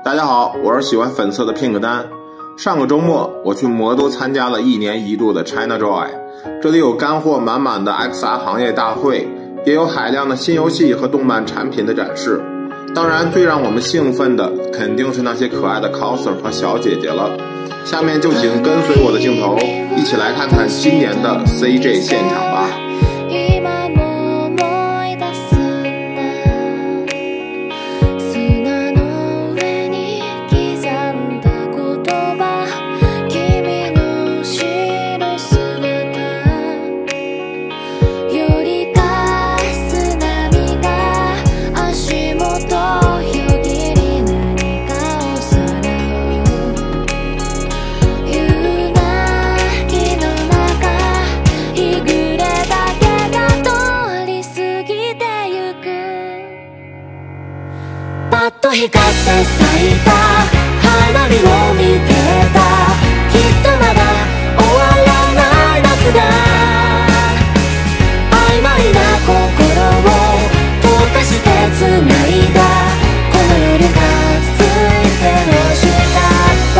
大家好，我是喜欢粉色的 Pink 丹。上个周末我去魔都参加了1年1度的 ChinaJoy， 这里有干货满满的 XR 行业大会，也有海量的新游戏和动漫产品的展示。当然最让我们兴奋的肯定是那些可爱的 coser 和小姐姐了。下面就请跟随我的镜头，一起来看看今年的 CJ 现场吧。 パッと光って咲いた花火を見てた。きっとまだ終わらない夏が曖昧な心を溶かして繋いだ。この夜が続いて欲しかった。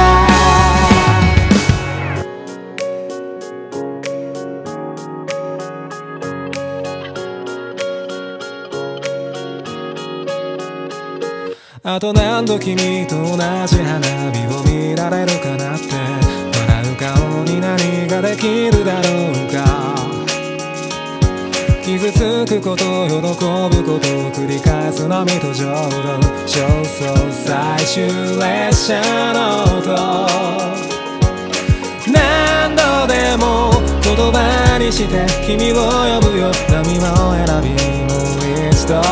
あと何度君と同じ花火を見られるかなって。笑う顔に何ができるだろうか。傷つくこと喜ぶことを繰り返す波と浄土。焦燥最終列車の音、何度でも言葉にして君を呼ぶよ。波も選びもう一度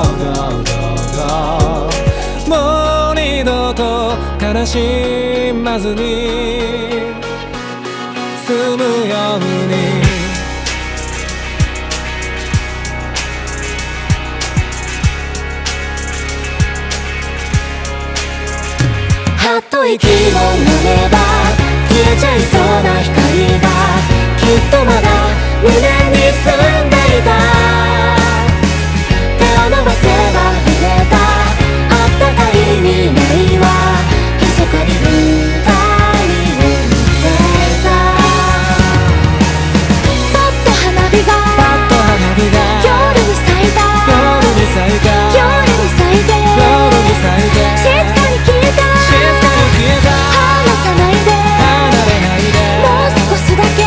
もう二度と悲しまずに済むように。 はっと息を飲めば消えちゃいそうな光がきっとまだ胸に住んでいた。手を伸ばせば触れたあったかい未来は密かに二人を見ていた。パッと花火が夜に咲いた。夜に咲いて静かに消えた。離さないでもう少しだけ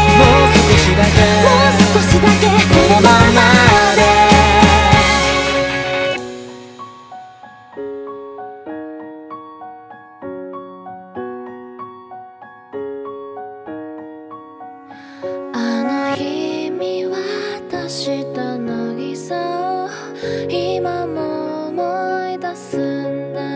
このままで。あの日見渡した渚を今も思い出すんだ。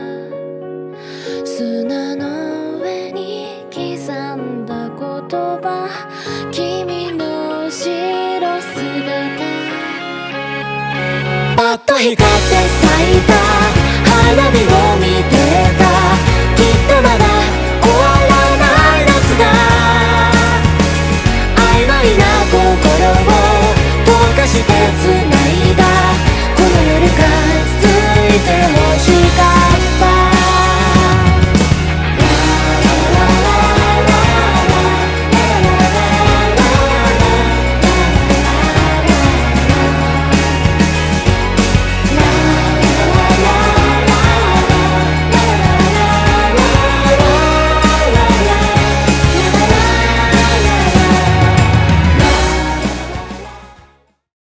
砂の上に刻んだ言葉、君の後ろ姿。パッと光って咲いた